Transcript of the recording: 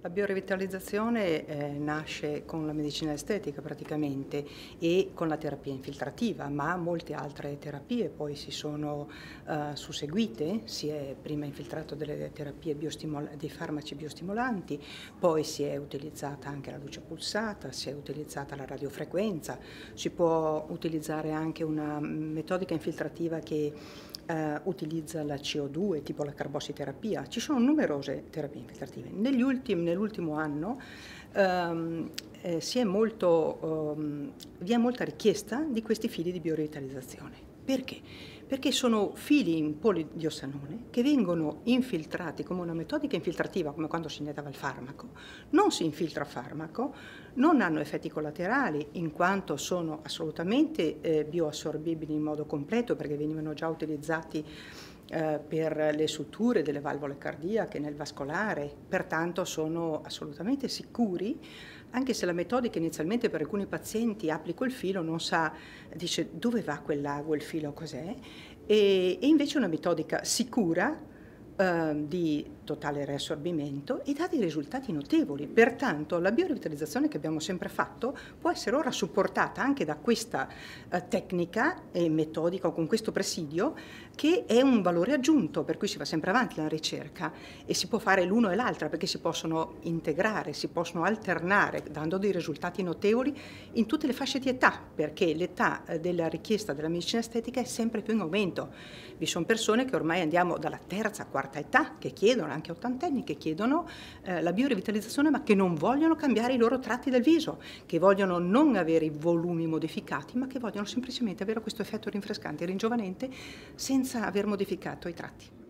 La biorevitalizzazione nasce con la medicina estetica praticamente e con la terapia infiltrativa, ma molte altre terapie poi si sono susseguite. Si è prima infiltrato delle terapie dei farmaci biostimolanti, poi si è utilizzata anche la luce pulsata, si è utilizzata la radiofrequenza, si può utilizzare anche una metodica infiltrativa che utilizza la CO2, tipo la carbossiterapia. Ci sono numerose terapie infiltrative. Nell'ultimo anno vi è molta richiesta di questi fili di biorevitalizzazione. Perché? Perché sono fili in polidiosanone che vengono infiltrati come una metodica infiltrativa, come quando si iniettava il farmaco. Non si infiltra farmaco, non hanno effetti collaterali in quanto sono assolutamente bioassorbibili in modo completo, perché venivano già utilizzati per le suture delle valvole cardiache nel vascolare, pertanto sono assolutamente sicuri, anche se la metodica inizialmente per alcuni pazienti applico il filo, non sa, dice dove va quell'ago, il filo cos'è, e invece è una metodica sicura, di totale riassorbimento e dà dei risultati notevoli. Pertanto la biorevitalizzazione che abbiamo sempre fatto può essere ora supportata anche da questa tecnica e metodica o con questo presidio che è un valore aggiunto, per cui si va sempre avanti nella ricerca e si può fare l'uno e l'altra perché si possono integrare, si possono alternare dando dei risultati notevoli in tutte le fasce di età, perché l'età della richiesta della medicina estetica è sempre più in aumento. Vi sono persone che ormai andiamo dalla terza, quarta età che chiedono, anche ottantenni che chiedono la biorevitalizzazione ma che non vogliono cambiare i loro tratti del viso, che vogliono non avere i volumi modificati ma che vogliono semplicemente avere questo effetto rinfrescante e ringiovanente senza aver modificato i tratti.